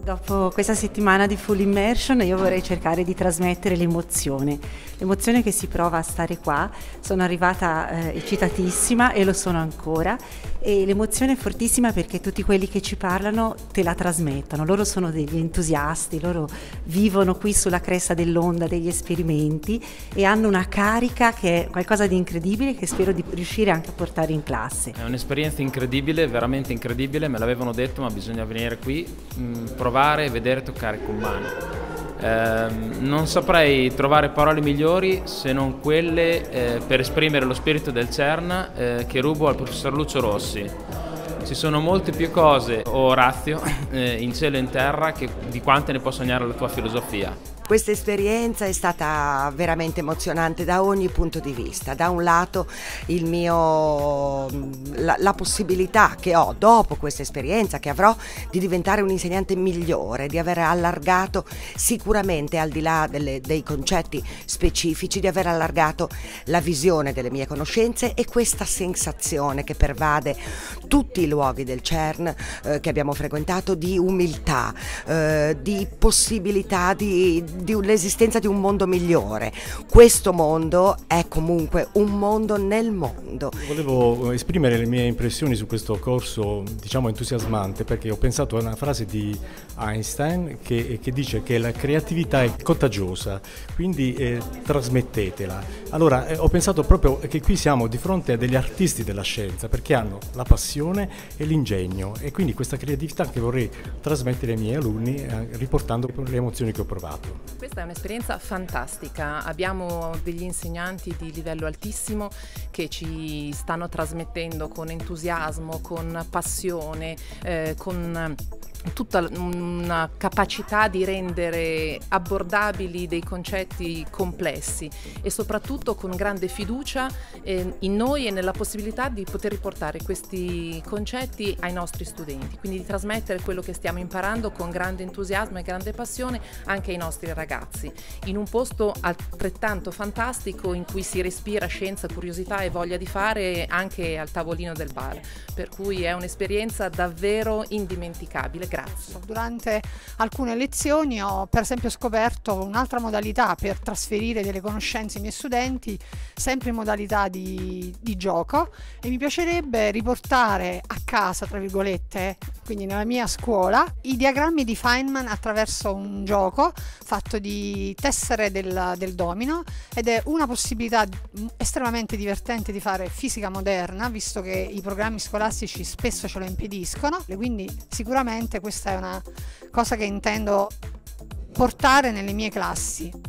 Dopo questa settimana di full immersion io vorrei cercare di trasmettere l'emozione che si prova a stare qua. Sono arrivata eccitatissima e lo sono ancora, e l'emozione è fortissima perché tutti quelli che ci parlano te la trasmettono, loro sono degli entusiasti, loro vivono qui sulla cresta dell'onda degli esperimenti e hanno una carica che è qualcosa di incredibile, che spero di riuscire anche a portare in classe. È un'esperienza incredibile, veramente incredibile, me l'avevano detto, ma bisogna venire qui, provare, vedere, toccare con mano. Non saprei trovare parole migliori se non quelle per esprimere lo spirito del CERN che rubo al professor Lucio Rossi. Ci sono molte più cose, Orazio, in cielo e in terra di quante ne può sognare la tua filosofia. Questa esperienza è stata veramente emozionante da ogni punto di vista. Da un lato la possibilità che ho dopo questa esperienza, che avrò, di diventare un insegnante migliore, di aver allargato sicuramente, al di là dei concetti specifici, di aver allargato la visione delle mie conoscenze, e questa sensazione che pervade tutti i luoghi del CERN che abbiamo frequentato, di umiltà, di possibilità dell'esistenza di un mondo migliore. Questo mondo è comunque un mondo nel mondo. Volevo esprimere le mie impressioni su questo corso, diciamo, entusiasmante, perché ho pensato a una frase di Einstein che dice che la creatività è contagiosa, quindi trasmettetela. Allora ho pensato proprio che qui siamo di fronte a degli artisti della scienza, perché hanno la passione e l'ingegno, e quindi questa creatività che vorrei trasmettere ai miei alunni riportando le emozioni che ho provato. Questa è un'esperienza fantastica, abbiamo degli insegnanti di livello altissimo che ci stanno trasmettendo con entusiasmo, con passione, con tutta una capacità di rendere abbordabili dei concetti complessi, e soprattutto con grande fiducia in noi e nella possibilità di poter riportare questi concetti ai nostri studenti, quindi di trasmettere quello che stiamo imparando con grande entusiasmo e grande passione anche ai nostri ragazzi, in un posto altrettanto fantastico in cui si respira scienza, curiosità e voglia di fare anche al tavolino del bar, per cui è un'esperienza davvero indimenticabile. Grazie. Durante alcune lezioni ho per esempio scoperto un'altra modalità per trasferire delle conoscenze ai miei studenti, sempre in modalità di gioco, e mi piacerebbe riportare a casa, tra virgolette, quindi nella mia scuola, i diagrammi di Feynman attraverso un gioco fatto di tessere del domino, ed è una possibilità estremamente divertente di fare fisica moderna, visto che i programmi scolastici spesso ce lo impediscono, e quindi sicuramente questa è una cosa che intendo portare nelle mie classi.